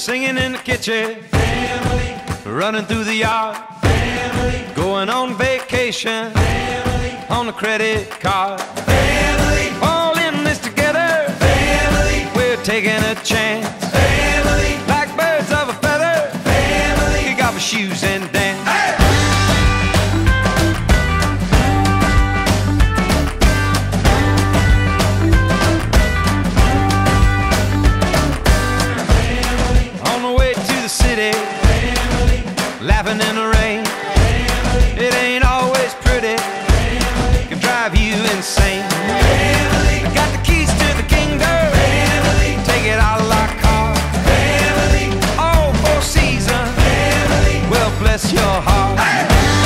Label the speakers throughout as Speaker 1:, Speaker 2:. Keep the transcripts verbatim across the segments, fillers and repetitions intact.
Speaker 1: singing in the kitchen, family. Running through the yard, family. Going on vacation, family. On the credit card, family. All in this together, family. We're taking a chance, family. Like birds of a feather, family. Kick off our shoes and dance. Hey! City, family. Laughing in the rain, family. It ain't always pretty, family. Can drive you insane, family. Got the keys to the kingdom, family. Take it out like car, family. All four seasons, family. Well, bless your heart. Hey!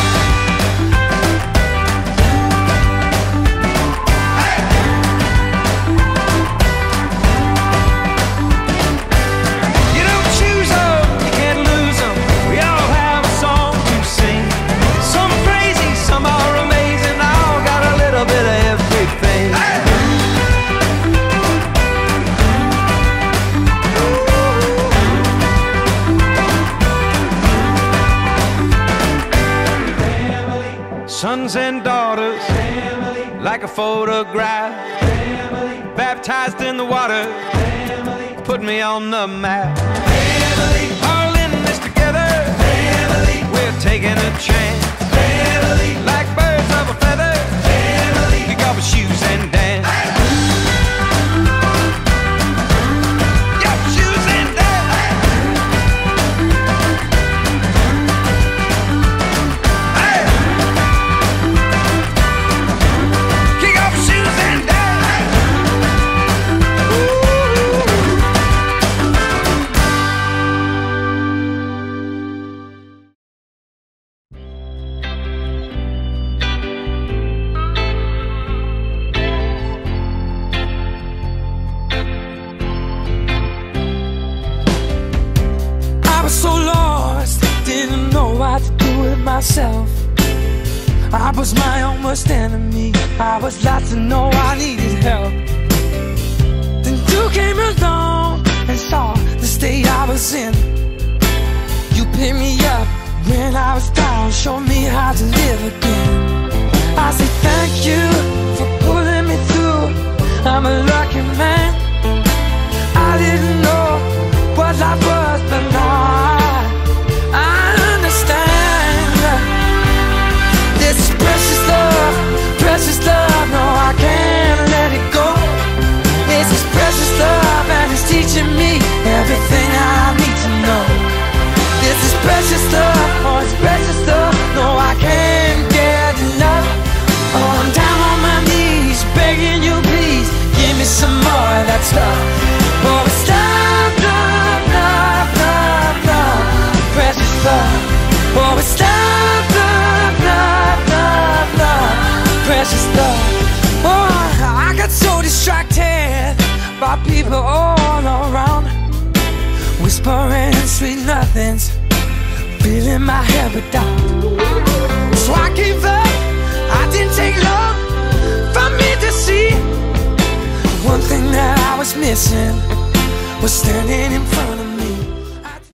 Speaker 1: Sons and daughters, family. Like a photograph, family. Baptized in the water, family. Put me on the map, family. All in this together, family. We're taking a chance, family. Like birds of a feather, family. Kick off our shoes and dance. Hey! Myself. I was my own worst enemy. I was lost to know I needed help. Then you came along and saw the state I was in. You picked me up when I was down, showed me how to live again. I say thank you for pulling me through. I'm a lucky man. I didn't know what life was, but now I understand. This is precious love, precious love, no I can't let it go. This is precious love and it's teaching me everything I need to know. This is precious love, oh it's precious love, no I can't get enough. Oh I'm down on my knees, begging you please, give me some more of that stuff. Oh it's love, love, love, love, love, precious love. Oh it's love, love, love, love, love, precious love. Oh, I got so distracted by people all around, whispering sweet nothings, filling my head with doubt. So I gave up, I didn't take long for me to see. One thing that I was missing was standing in front of me.